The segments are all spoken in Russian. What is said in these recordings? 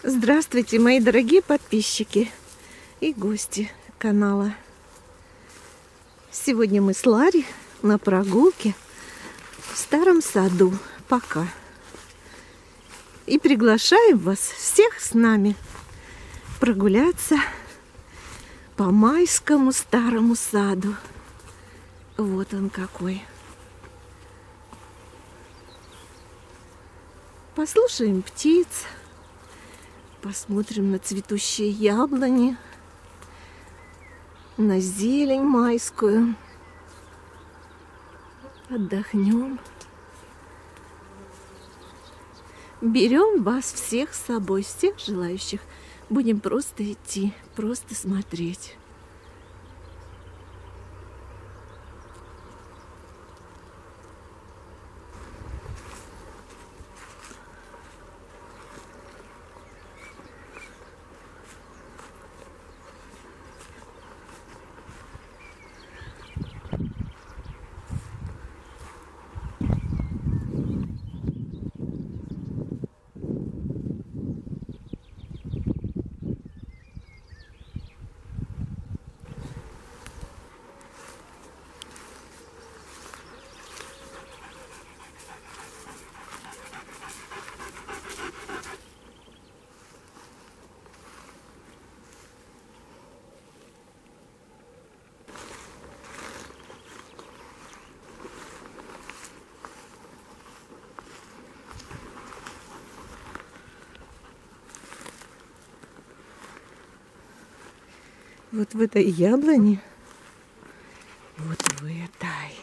Здравствуйте, мои дорогие подписчики и гости канала. Сегодня мы с Ларри на прогулке в старом саду. Пока. И приглашаем вас всех с нами прогуляться по майскому старому саду. Вот он какой. Послушаем птиц. Посмотрим на цветущие яблони, на зелень майскую. Отдохнем. Берем вас всех с собой, всех желающих. Будем просто идти, просто смотреть. Вот в этой яблоне, вот в этой,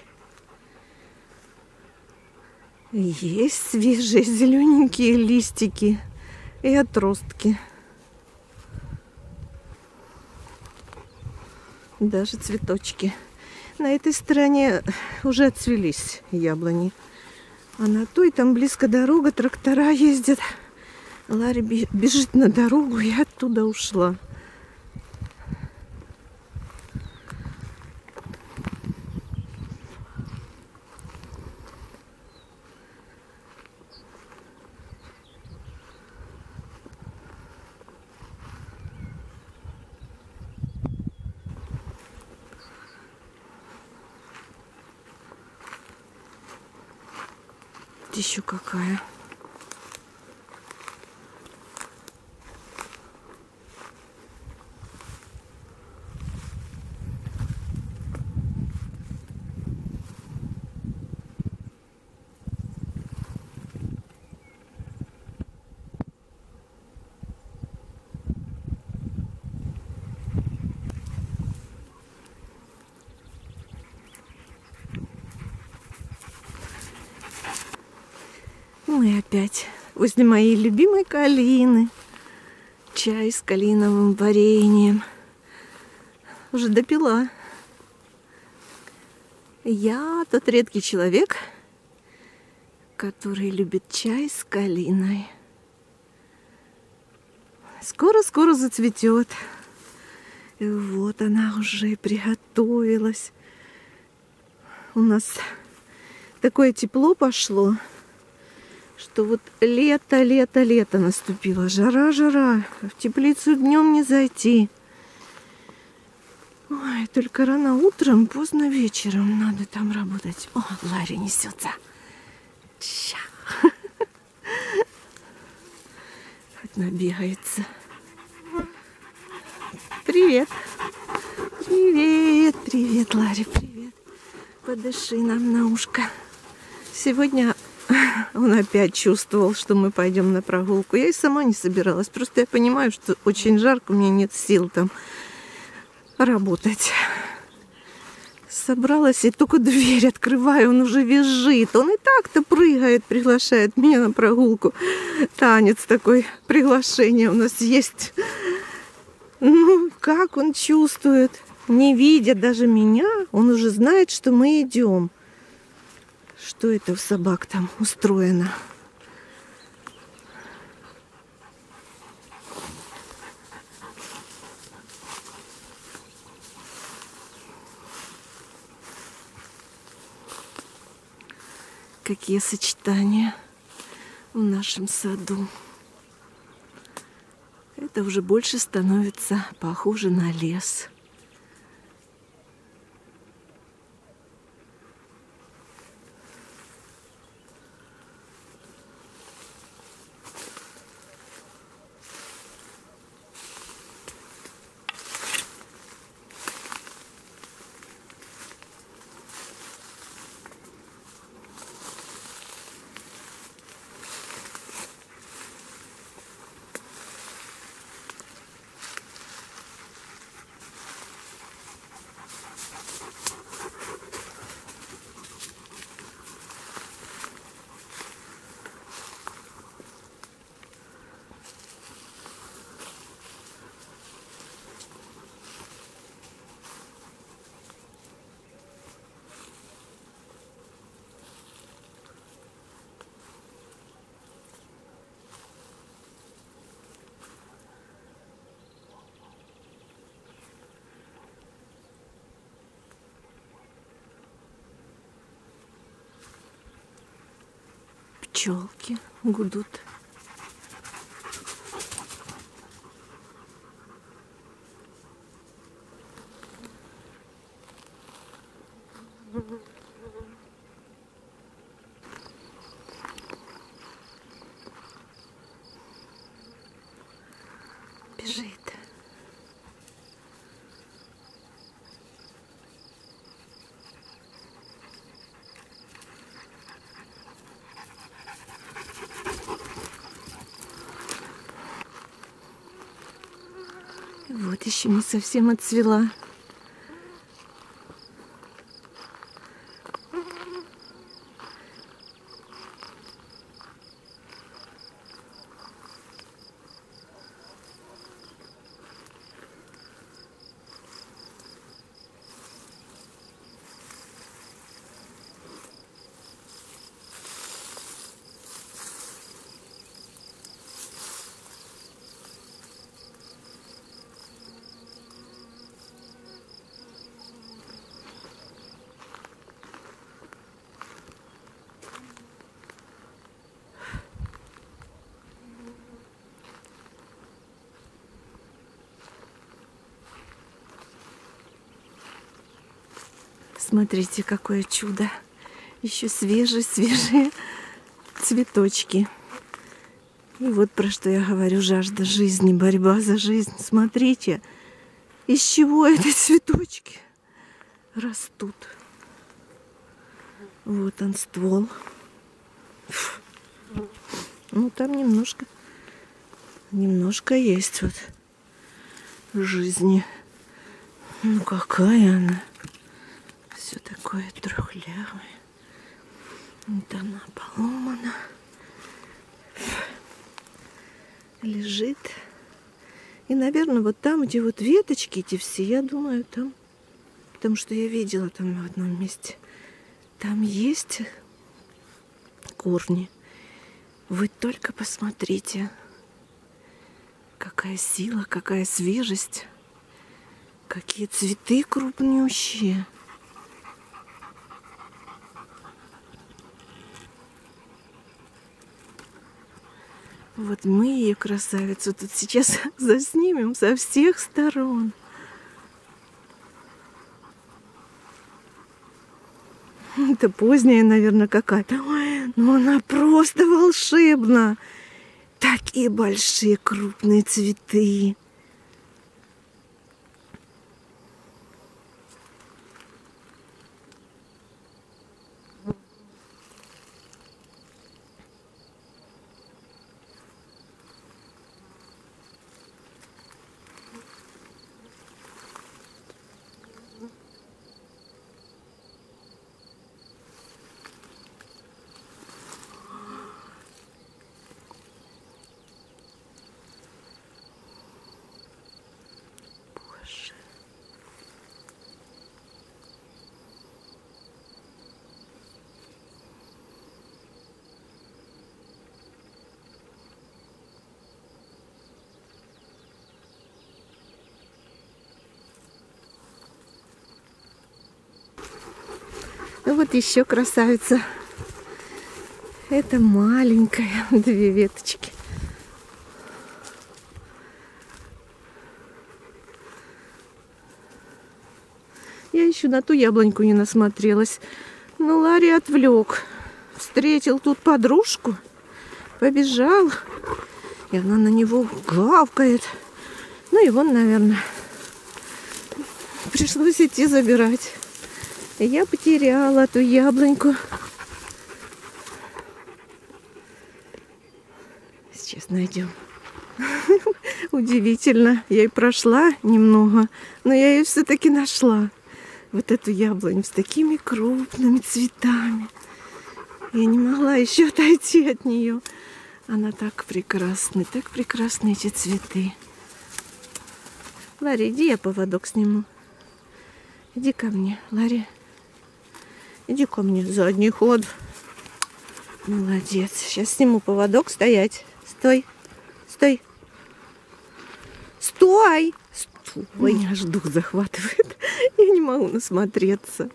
есть свежие зелененькие листики и отростки. Даже цветочки. На этой стороне уже отцвелись яблони. А на той, там близко дорога, трактора ездят. Ларри бежит на дорогу, я оттуда ушла. Еще какая. Мы опять возле моей любимой калины. Чай с калиновым вареньем. Уже допила. Я тот редкий человек, который любит чай с калиной. Скоро-скоро зацветет. И вот она уже приготовилась. У нас такое тепло пошло, что вот лето наступило. Жара. В теплицу днем не зайти. Ой, только рано утром, поздно вечером надо там работать. О, Ларри несется. Ща. Хоть набегается. Привет. Привет, Ларри, привет. Подыши нам на ушко. Сегодня он опять чувствовал, что мы пойдем на прогулку. Я и сама не собиралась. Просто я понимаю, что очень жарко, у меня нет сил там работать. Собралась и только дверь открываю, он уже визжит. Он и так-то прыгает, приглашает меня на прогулку. Танец такой, приглашение у нас есть. Ну, как он чувствует? Не видя даже меня, он уже знает, что мы идем. Что это у собак там устроено? Какие сочетания в нашем саду. Это уже больше становится похоже на лес. Пчелки гудут. Бежит. Вот еще не совсем отцвела. Смотрите, какое чудо. Еще свежие цветочки. И вот про что я говорю: жажда жизни, борьба за жизнь. Смотрите, из чего эти цветочки растут. Вот он, ствол. Ну, там немножко есть вот жизни. Ну, какая она. Все такое трухлявое. Вот она поломана. Лежит. И, наверное, вот там, где вот веточки эти все, я думаю, там, потому что я видела там в одном месте, там есть корни. Вы только посмотрите, какая сила, какая свежесть, какие цветы крупнющие. Вот мы ее, красавицу, тут сейчас заснимем со всех сторон. Это поздняя, наверное, какая-то. Ой, ну она просто волшебна. Такие большие крупные цветы. Ну вот еще красавица. Это маленькая, 2 веточки. Я еще на ту яблоньку не насмотрелась. Но Ларри отвлек. Встретил тут подружку. Побежал. И она на него гавкает. Ну и вон, наверное, пришлось идти забирать. И я потеряла ту яблоньку. Сейчас найдем. Удивительно. Я и прошла немного, но я ее все-таки нашла. Вот эту яблоню с такими крупными цветами. Я не могла еще отойти от нее. Она так прекрасна эти цветы. Ларри, иди, я поводок сниму. Иди ко мне, Ларри. Иди ко мне, задний ход. Молодец. Сейчас сниму поводок. Стоять. Стой. Стой. Стой. Стой. Меня аж дух захватывает. Я не могу насмотреться.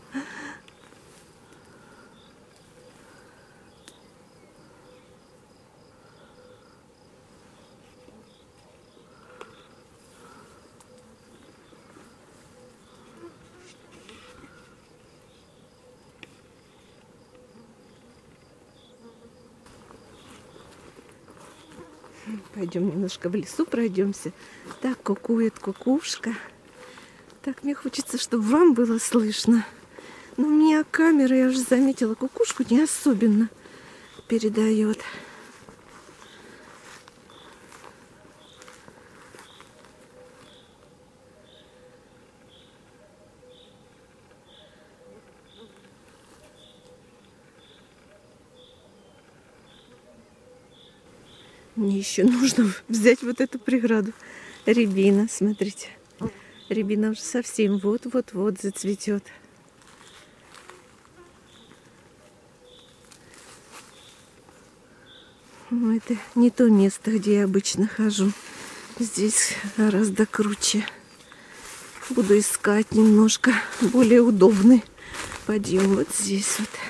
Пойдем немножко в лесу пройдемся. Так кукует кукушка. Так мне хочется, чтобы вам было слышно. Но у меня камера, я уже заметила, кукушку не особенно передает. Мне еще нужно взять вот эту преграду. Рябина, смотрите. Рябина уже совсем вот-вот-вот зацветет. Но это не то место, где я обычно хожу. Здесь гораздо круче. Буду искать немножко более удобный подъем. Вот здесь вот.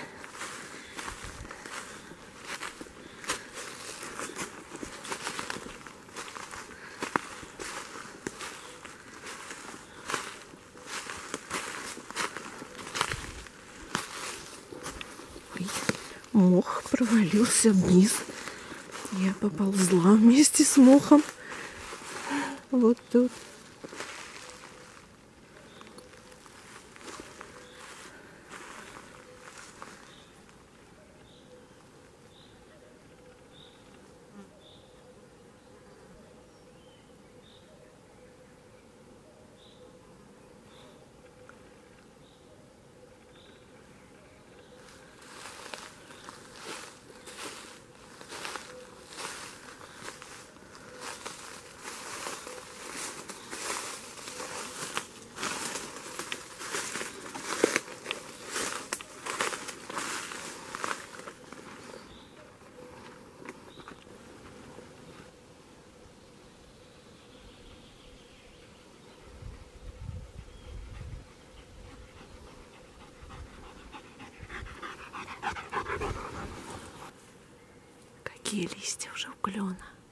Мох провалился вниз. Я поползла вместе с мохом. Вот тут. Какие листья уже у клена.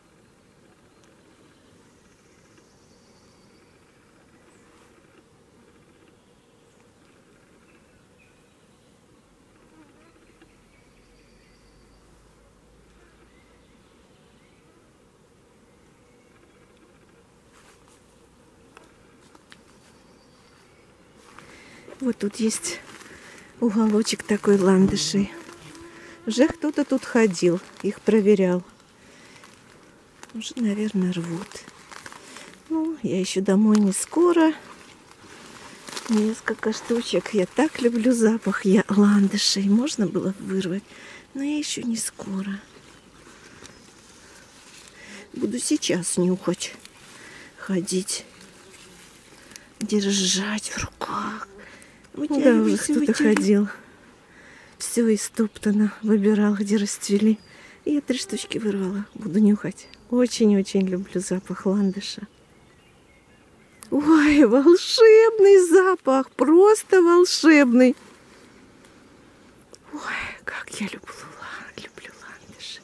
Вот тут есть уголочек такой ландышей. Уже кто-то тут ходил, их проверял. Уже, наверное, рвут. Ну, я еще домой не скоро. Несколько штучек. Я так люблю запах ландышей. Можно было вырвать, но я еще не скоро. Буду сейчас нюхать, ходить, держать в руках. Да, уже кто-то ходил. Все истоптано, выбирал, где расцвели. И я 3 штучки вырвала. Буду нюхать. Очень-очень люблю запах ландыша. Ой, волшебный запах. Просто волшебный. Ой, как я люблю ландыши.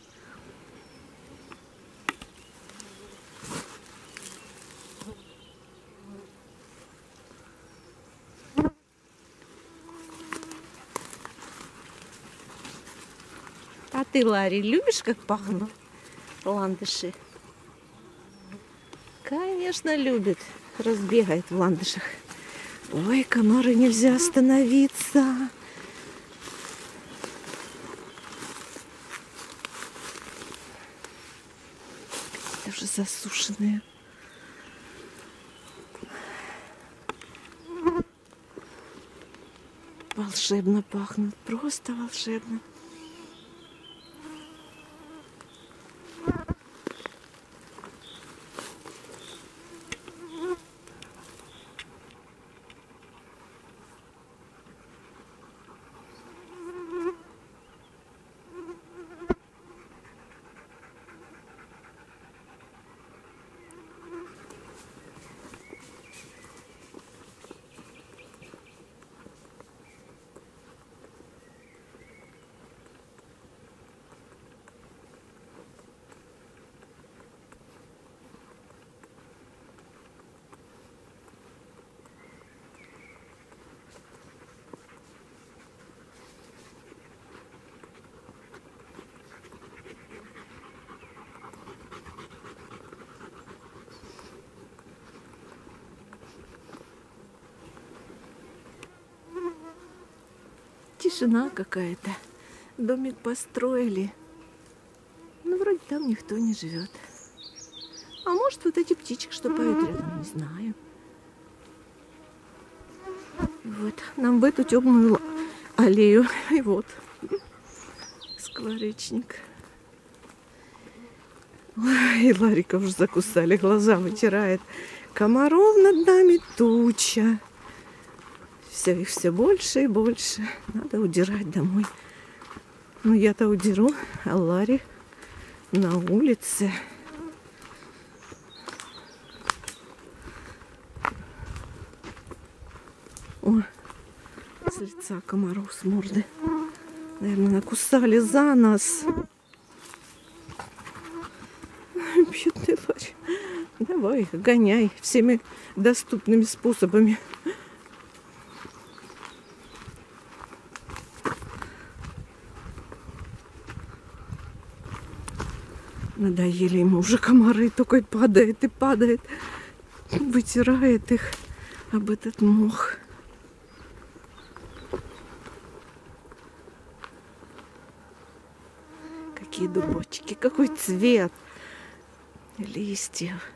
Ты, Ларри, любишь, как пахнут ландыши? Конечно, любит. Разбегает в ландышах. Ой, комары, нельзя остановиться. Это уже засушенные. Волшебно пахнут. Просто волшебно. Тишина какая-то. Домик построили. Ну, вроде там никто не живет. А может, вот эти птички, что поют рядом, не знаю. Вот, нам в эту темную аллею. И вот, скворечник. Ой, Ларика уже закусали, глаза вытирает. Комаров над нами туча. Все, их все больше и больше. Надо удирать домой. Ну, я-то удеру, а Ларри на улице. О, с лица комаров, с морды. Наверное, накусали за нас. Бедный Ларри. Давай, гоняй всеми доступными способами. Надоели ему уже комары, только падает и падает. Вытирает их об этот мох. Какие дубочки, какой цвет листьев.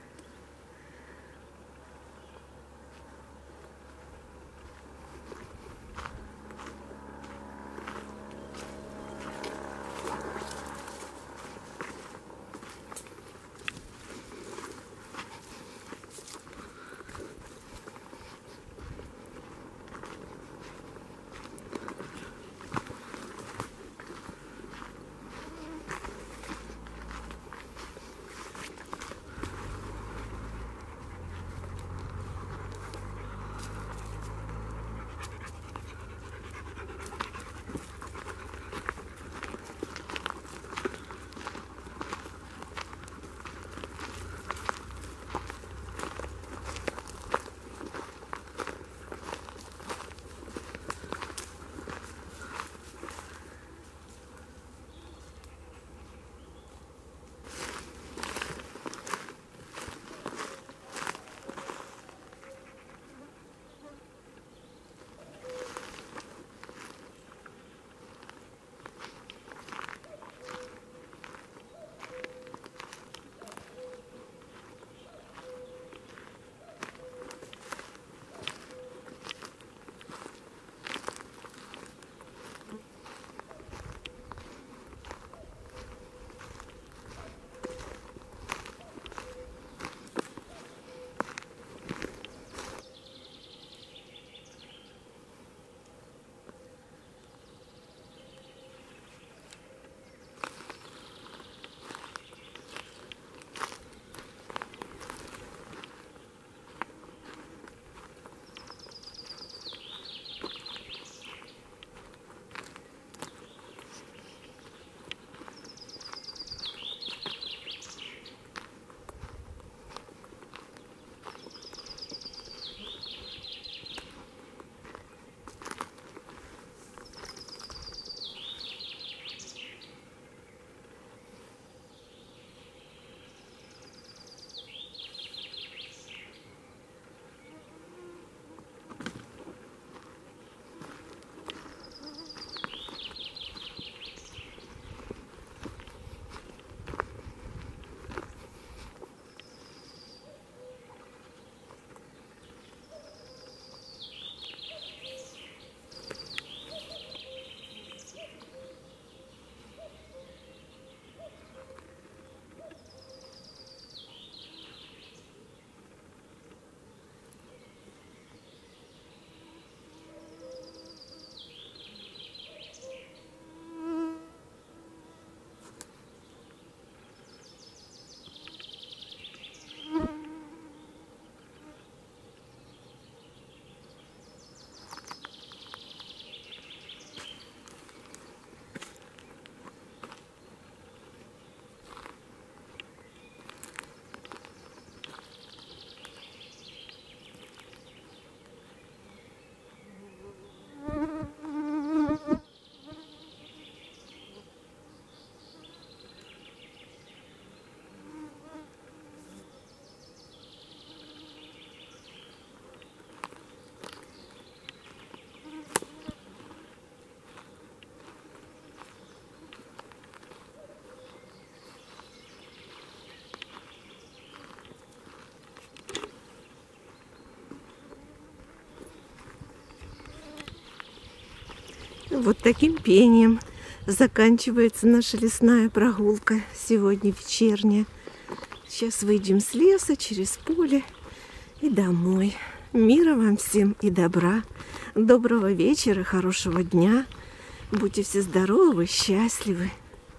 Вот таким пением заканчивается наша лесная прогулка сегодня вечерняя. Сейчас выйдем с леса через поле и домой. Мира вам всем и добра. Доброго вечера, хорошего дня. Будьте все здоровы, счастливы.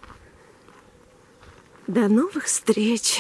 До новых встреч!